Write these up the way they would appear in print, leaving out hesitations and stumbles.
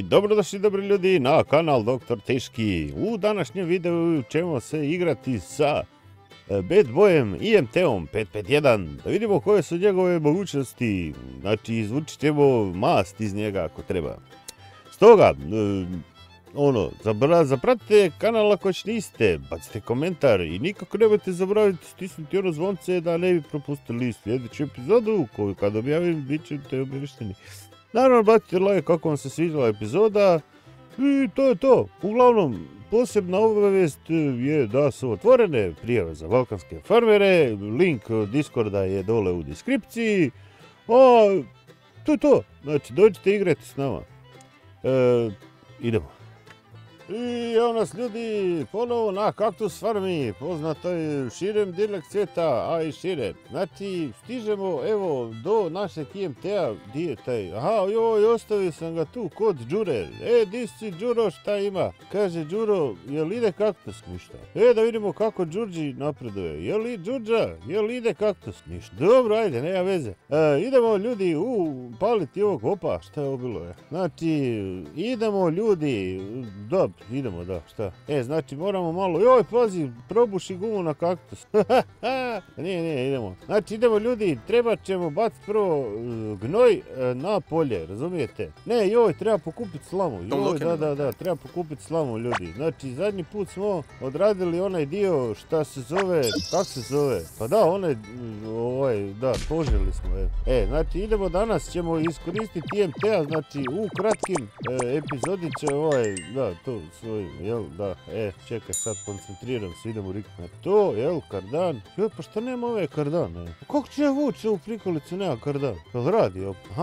dobrodošli dobri ljudi na kanal Dr. Teški. U današnjem videu ćemo se igrati sa Bad Boyem IMT-om 551. Da vidimo koje su njegove mogućnosti. Znači izvučit ćemo mast iz njega ako treba. Stoga, zapratite kanal ako još niste, bacite komentar i nikako nemojte zaboraviti stisnuti ono zvonce da ne bi propustili sljedeću epizodu koju kad objavim bit ćete obavješteni. Naravno, bacite like kako vam se sviđala epizoda i to je to. Uglavnom, posebna obavijest je da su otvorene prijave za balkanske farmere, link Discorda je dole u deskripciji, a to je to. Znači, dođite igrati s nama. Idemo. I evo nas ljudi, ponovo na Kaktus farmi, poznatoj širem dilek svijeta, a i šire. Znači, stižemo evo do našeg IMT-a, di je taj, aha, joj, ostavio sam ga tu kod Đure. Di si Đuro, šta ima? Kaže Đuro, jel ide kaktus? Ništa. Da vidimo kako Đurđi napreduje. Jel ide kaktus? Ništa. Dobro, ajde, nema veze. Idemo ljudi paliti ovog, opa, šta je ovo bilo? Znači, idemo ljudi, idemo, da, šta? Znači moramo malo, joj, pazi, probuši gumu na kaktus. Nije, idemo. Znači, idemo ljudi, treba ćemo baciti prvo gnoj na polje, razumijete? Ne, joj, treba pokupiti slamu. Joj, da, treba pokupiti slamu, ljudi. Znači, zadnji put smo odradili onaj dio, šta se zove, kak se zove? Pa da, poželi smo, znači, idemo danas, ćemo iskoristiti IMT-a, znači, u kratkim epizodi će to svojim, čekaj sad, koncentriram se, idemo rikati na to, kardan, pa šta nema ove kardan, kako će ja vući ovu prikolicu, nema kardan, jel radi,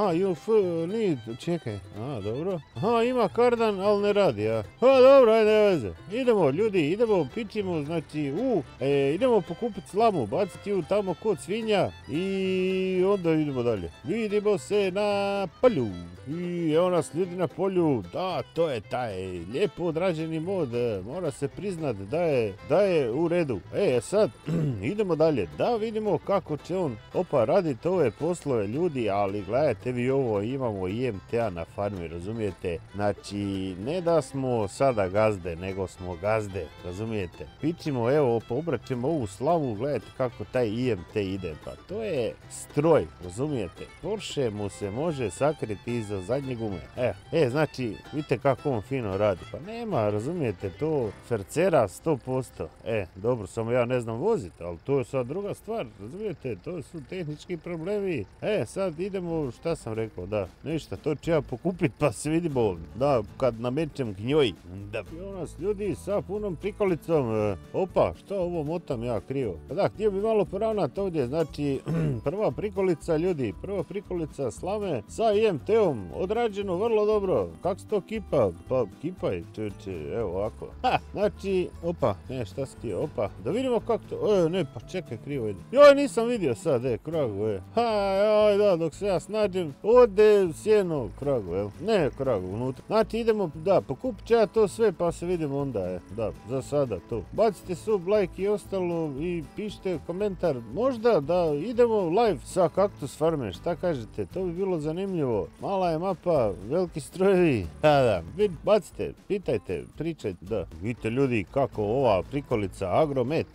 čekaj, dobro, ima kardan, ali ne radi, dobro, ajde, veze, idemo ljudi, idemo, pićimo, znači, idemo pokupiti slamu, baciti ju tamo kod svinja i onda idemo dalje, vidimo se na polju, i evo nas ljudi na polju, da, to je taj lijepo odrađeni mod, mora se priznat da je u redu. Sad idemo dalje, da vidimo kako će on raditi ove poslove ljudi, ali gledajte vi ovo, imamo IMT-a na farmi, razumijete? Znači, ne da smo sada gazde, nego smo gazde, razumijete? Pićimo, evo, obraćemo ovu slavu, gledajte kako taj IMT ide, pa to je stroj, razumijete? Porsche mu se može sakriti iza zadnje gume. Znači, vidite kako on fino radi, pa nema, razumijete, to fercera 100%. Dobro, samo ja ne znam voziti, ali to je sad druga stvar, razumijete, to su tehnički problemi. Sad idemo, šta sam rekao, da, ništa, to ću ja pokupiti pa se vidimo, da, kad namećem gnjoj. Da, i nas ljudi sa punom prikolicom, šta ovo motam ja krivo? Pa da, htio bi malo poravnati ovdje, znači, prva prikolica ljudi, prva prikolica slame sa IMT-om, odrađeno vrlo dobro. Kako se to kipa? Pa kipaj, evo ovako. Znači, šta si ti, da vidimo kako to, pa čekaj, krivo ide. Joj, nisam vidio sad, kragu, da, dok se ja snađem, ode sjeno kragu, ne kragu, unutra. Znači, idemo, da, pokupit ću ja to sve, pa se vidimo onda, da, za sada to. Bacite sub, like i ostalo i pišite komentar, možda da idemo live sa Kaktus farme, šta kažete, to bi bilo zanimljivo. Mala je mapa, veliki strojevi, da, bacite, pitajte, pričajte, da. Vidite ljudi kako ova prikolica Agromet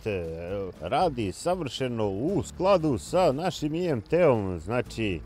radi savršeno u skladu sa našim IMT-om, znači,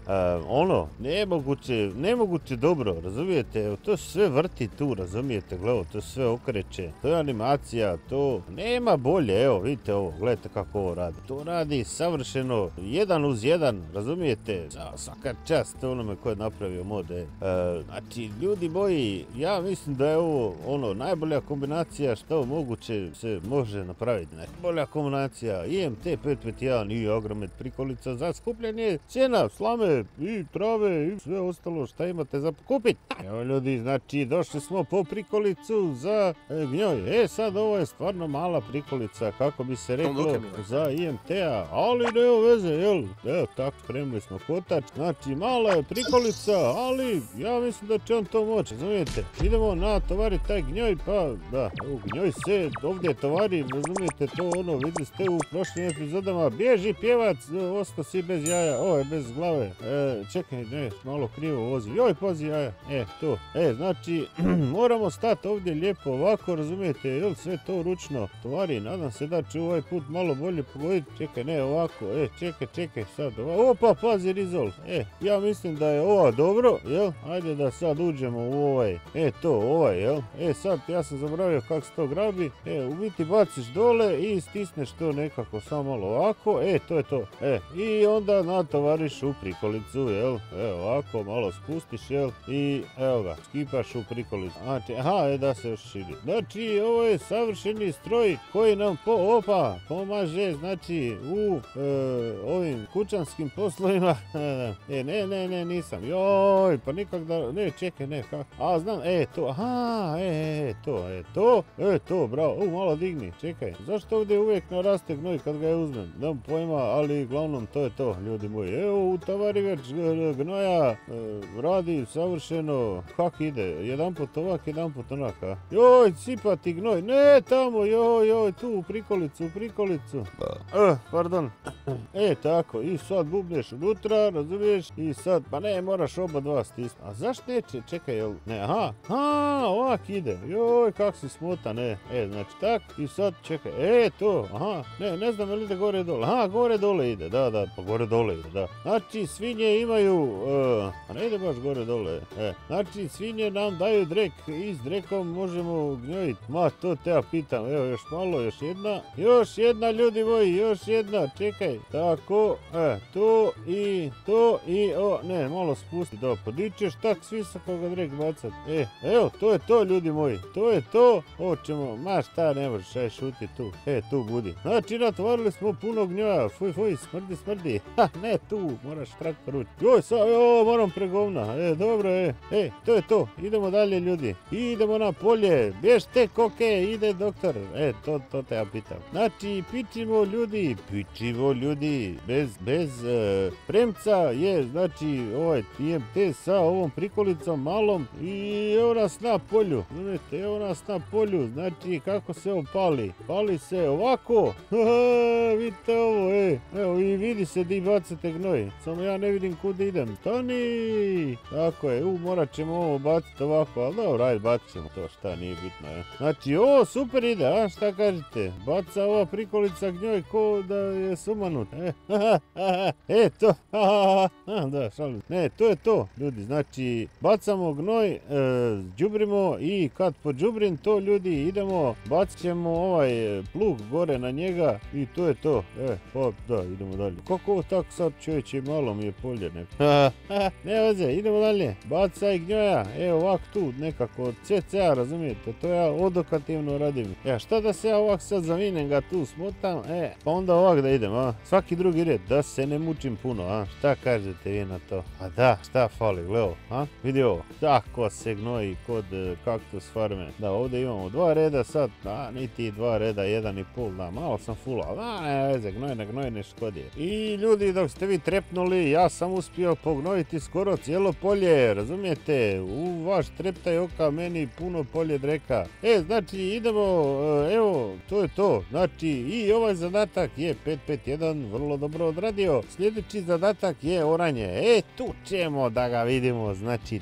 nemoguće dobro, razumijete, to sve vrti tu, razumijete, gledajte, to sve okreće, to je animacija, to nema bolje, evo, vidite ovo, gledajte kako ovo radi, to radi savršeno, 1:1, razumijete, svaka čast onome ko je napravio mod, znači, ljudi moji, ja mislim da je ovo, najbolja kombinacija što moguće se može napraviti, najbolja kombinacija IMT 551 i Agromet prikolica za skupljanje sjena, slame i trave i sve ostalo što imate za pokupiti. Evo ljudi, znači došli smo po prikolicu za gnjoj. Sad ovo je stvarno mala prikolica, kako bi se reklo, za IMT-a, ali nema veze, jel? Evo tako, spremili smo kotač, znači mala je prikolica, ali ja mislim da će on to moći, razumijete? Idemo natovariti taj gnjoj, pa da, gnjoj se ovdje tovari, razumijete to ono, vidjeli ste u prošlim epizodama, bježi pjevac, ostao si bez jaja, ovo je bez glave, čekaj, ne, malo krivo vozi, joj, pazi jaja, to, znači, moramo stati ovdje lijepo ovako, razumijete, jel sve to ručno tovari, nadam se da će ovaj put malo bolje pogoditi, čekaj, ne, ovako, čekaj, sad, opa, pazi rizol, ja mislim da je ovo dobro, jel, ajde da sad uđemo u ovaj, ovaj, jel, sad, ja sam zaboravio kako se to grabi, u biti baciš dole i stisneš to nekako samo malo ovako, to je to, i onda natovariš u prikolicu, jel, ovako, malo spustiš, jel, i evo ga, skipaš u prikolicu, znači, da se još širi, znači, ovo je savršeni stroj koji nam pomaže, znači, u ovim kućanskim poslovima, ne, nisam, joj, pa nikak da, ne, čekaj, ne, kako, znam, to, bravo, malo digni, čekaj, zašto ovdje uvijek naraste gnoj kad ga je uzmem, nemam pojma, ali uglavnom to je to, ljudi moji, evo, utavarivač gnoja radi savršeno, kak ide, jedan put ovak, jedan put onak, joj, sipati gnoj, ne, tamo, joj, tu, u prikolicu, pardon, tako, i sad bubneš unutra, razumiješ, i sad, pa ne, moraš oba dva stisniti, a zašto neće, čekaj, jel, ne, ovak ide, joj, kak si smotan, znači tak, i sad, čekaj, to, ne znam je li ide gore dole, gore dole ide, da, pa gore dole ide, da, znači, svinje imaju, a ne ide baš gore dole, znači, svinje nam daju drek, i s drekom možemo gnjojiti, to te ja pitam, evo, još malo, još jedna, ljudi moji, još jedna, čekaj, tako, to i, ne, malo spusti, da, podičeš tak visoko ga drek bacat, evo, to je to, ljudi moji, to je to, hoćemo, šta ne možeš, šuti tu, tu budi, znači, natvarili smo puno gnjoja, fuj, smrdi, ne, tu, moraš traktor ući, joj, moram pregovna, dobro, to je to, idemo dalje, ljudi, idemo na polje, bježte koke, ide doktor, to te ja pitam, znači, pičimo ljudi, bez premca je, znači, ovaj IMT sa ovom prikolicom malom i evo nas na polju, znači, kako se ovo pali se ovako, vidite ovo, evo i vidi se di bacate gnoj, samo ja ne vidim kud idem, stani, tako je, morat ćemo ovo baciti ovako, ali dobro, ajde, bacit ćemo to, šta nije bitno, znači, ovo super ide, šta kažete, baca ova prikolica gnjoj ko da je sumanut, to, da, šalim, ne, to je to, ljudi, znači, bacamo gnoj, đubrimo i kad podžubrim to, ljudi, idemo, bacit ćemo ovaj plug gore na njega i to je to, da, idemo dalje, kako ovo tako sad, čovječe, malo mi je polje, ne veze, idemo dalje, bacaj gnjoja, ovak tu, nekako, cca, razumijete, to ja odokativno radim, šta da se ja ovak sad zavinem ga tu smotam, pa onda ovak da idem, svaki drugi red, da se ne mučim puno, šta kažete vi na to, da, šta fali, gledaj, vidi ovo, tako se gnoji kod kaktus farme, da, ovdje imamo 2 reda sad, niti 2 reda, 1,5, da, malo sam full, ali ne veze, gnoj ne škodi. I ljudi, dok ste vi trepnuli, ja sam uspio pognojiti skoro cijelo polje, razumijete, u vaš treptaj oka meni puno polje dreka. Znači, idemo, evo, to je to, znači, i ovaj zadatak je 551 vrlo dobro odradio, sljedeći zadatak je oranje, tu ćemo da ga vidimo, znači,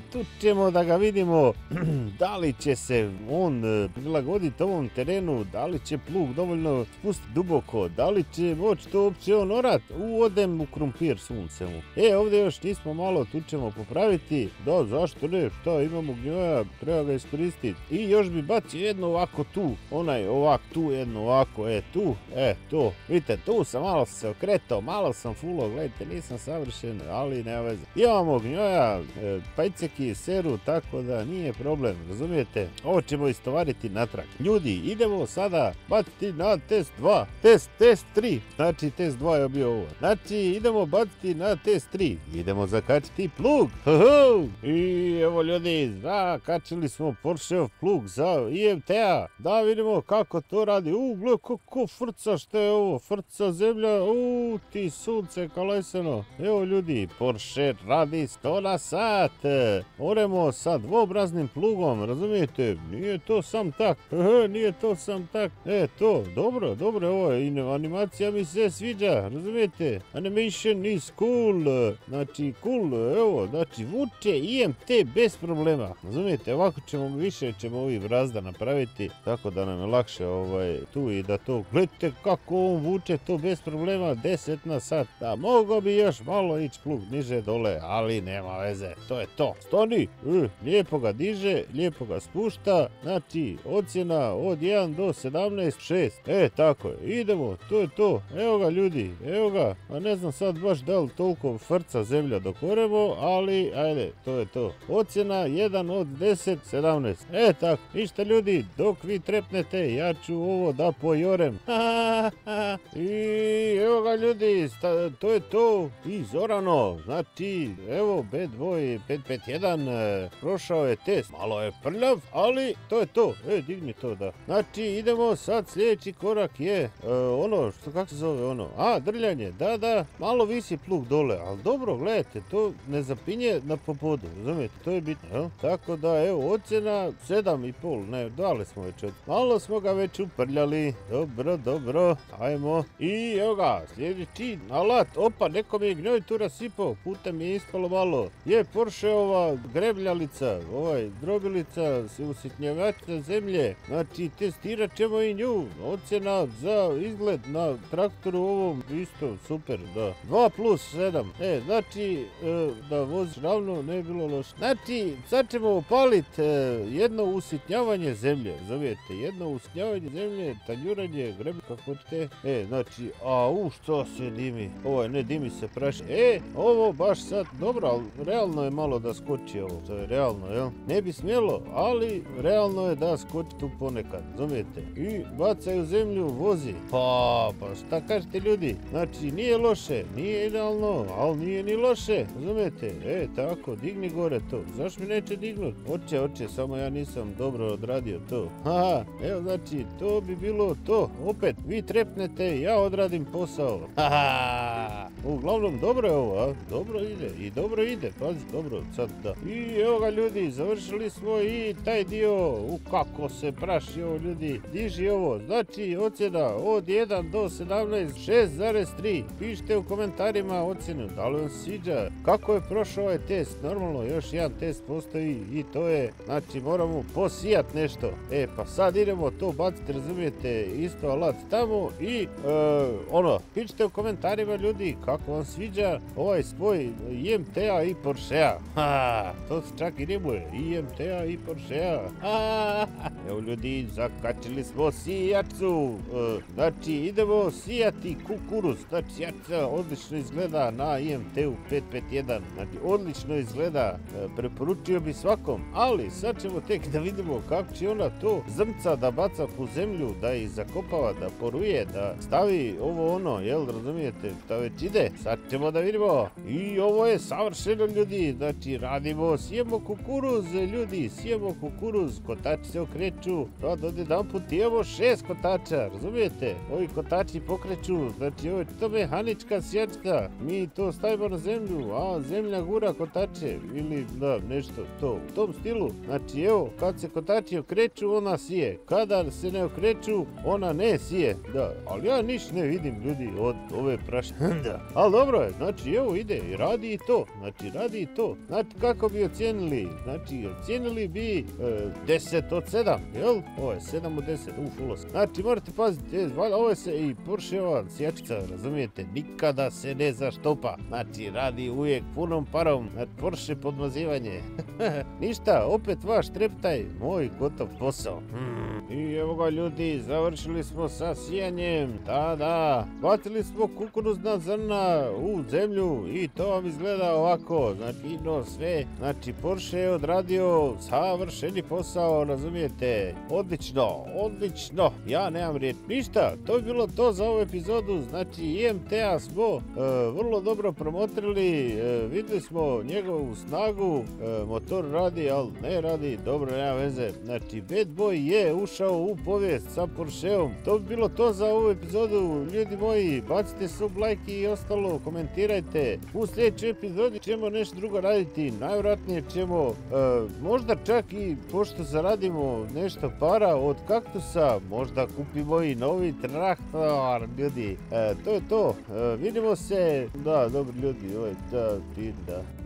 da li će se on prilagoditi ovom terenu, da li će plug dovoljno spustiti duboko, da li će moći to uopće on orat, odem u krumpir sunce mu. Ovdje još nismo malo, tu ćemo popraviti, da, zašto ne, šta, imamo gnjoja, treba ga iskoristiti. I još bi bacio jedno ovako tu, jedno ovako, tu, to, vidite, tu sam malo se okretao, malo sam fullo, gledajte, nisam savršen, ali nema veze. Imamo gnjoja, pajceki, seru, tako da nije problem, razumijete? Ovo ćemo istovariti natrag. Ljudi, idemo sada baciti na test 2, test 3, znači test 2 je bio ovo. Znači, idemo baciti na test 3, idemo zakačiti plug, i evo ljudi, zakačili smo Porscheov plug za IMT-a, da vidimo kako to radi, gled kako frca, što je ovo, frca zemlja, ti sunce kalajseno, evo ljudi, Porsche radi 100 na sat, oremo sa dvobraznim plugom, razumijete? razumijete, nije to sam tak, nije to sam tak, to, dobro, ovo je, animacija mi se sviđa, razumijete, animation is cool, znači cool, evo, znači vuče IMT bez problema, razumijete, ovako više ćemo ovih brazda napraviti, tako da nam je lakše tu i da to, gledajte kako on vuče to bez problema, 10 na sat, da mogo bi još malo ići plug niže dole, ali nema veze, to je to, stoni, lijepo ga diže, lijepo ga spušta, znači ocjena od 1 do 17, 6, tako je, idemo, to je to, evo ga ljudi, evo ga, a ne znam sad baš da li toliko frca zemlja dok oremo, ali ajde, to je to, ocjena 1 od 10, 17, tako, ništa ljudi, dok vi trepnete, ja ću ovo da pojorem, i evo ga ljudi, to je to, i Zorano, znači, evo, B2 551, prošao je test, malo je prljav, ali to je to, digni to da, znači, idemo sad, sljedeći korak je, kako se zove drljanje, da, malo visi plug dole, ali dobro, gledajte, to ne zapinje na popodu, razumijete, to je bitno, jel? Tako da, evo, ocjena 7,5, ne, dali smo već, malo smo ga već uprljali, dobro, ajmo, i evo ga, sljedeći alat, opa, neko mi je gnjoj tu rasipao, putem mi je ispalo malo, je Porscheova grebljalica, drobilica, usitnjavača zemlje, znači, testirat ćemo i nju, ocjena za izgled na traktoru ovom, isto, super, da, 2+7, znači, da voziš ravno, ne je bilo loše, znači, sad ćemo upaliti jedno usitnjavanje zemlje, zovijete, jedno usitnjavanje zemlje, tanjuranje, greblje, kako hoćete, znači, što se dimi, ne dimi se praši, ovo baš sad, dobro, ali realno je malo da skoči ovo, to je realno, jel, ne bi smjelo, ali realno je da skoči tu ponekad, razumijete, i bacaju zemlju, vozi, pa šta kažete ljudi, znači nije loše, nije idealno, ali nije ni loše, razumijete, tako, digni gore to, zašto mi neće dignut, hoće, samo ja nisam dobro odradio to, evo znači, to bi bilo to, opet, vi trepnete, ja odradim posao, uglavnom dobro je ovo, dobro ide, pazi, dobro, sad da, i evo ga ljudi, završili smo i taj dio, kako se praši ovo ljudi, diži ovo, znači ocjena od 1 do 17, 6,3, pišite u komentarima ocjenu, da li vam se sviđa, kako je prošao ovaj test, normalno još jedan test postoji i to je, znači moramo posijat nešto, pa sad idemo to baciti, razumijete, isto alat tamo i pišite u komentarima ljudi kako vam sviđa ovaj spoj IMT-a i Porschea, to se čak i rimuje, IMT-a i Porschea, evo ljudi, zakačili smo sijaču, znači idemo sijati kukuruz, znači sijača odlično izgleda na IMT-u 551, znači odlično izgleda, preporučio bi svakom, ali sad ćemo tek da vidimo kako će ona to zrnca da baca po zemlju, da ih zakopava, da poruje, da stavi ovo jel razumijete, to već ide, sad ćemo da vidimo, i ovo je savršeno ljudi, znači radimo, sijemo kukuruz ljudi, sijemo kukuruz, kotači se okreću, od jedan put imamo 6 kotača, razumijete, ovi kotači pokreću, znači ovo je to mehanička sjećka, mi to stavimo na zemlju, a zemlja gura kotače, ili da, nešto to, u tom stilu, znači evo, kad se kotači okreću, ona sije, kada se ne okreću, ona ne sije, da, ali ja niš ne vidim ljudi od ove prašne, da, ali dobro je, znači evo ide, radi i to, znači kako bi ocijenili, znači ocijenili bi 10 od 7, jel, ovo je 7 od 10, fulos, znači morate paziti, ovo je se i Porscheova sječica, razumijete, nikada se ne zaštopa, znači radi uvijek punom parom, znači Porsche podmazivanje, ništa, opet vaš treptaj, moj gotov posao. I evo ga ljudi, završili smo sa sijanjem, da, bacili smo kukuruzna zrna u zemlju i to vam izgleda ovako, znači divno sve, znači Porsche je odradio savršeni posao, razumijete, odlično, ja nemam riječ, ništa, to bi bilo to za ovu epizodu, znači IMT-a smo vrlo dobro promotrili, vidjeli smo njegovu snagu, motor radi, ali ne radi, dobro, nema veze, znači Bad Boy je ušao u povijest sa Porscheom, to bi bilo to za ovu epizodu, ljudi moji, bacite sub, like i ostalo, komentirajte, u sljedećoj epizodi ćemo nešto drugo raditi, najvjerojatnije ćemo možda čak i i pošto zaradimo nešto para od kaktusa, možda kupimo i novi traktor, ljudi. To je to. Vidimo se. Da, dobro ljudi, da.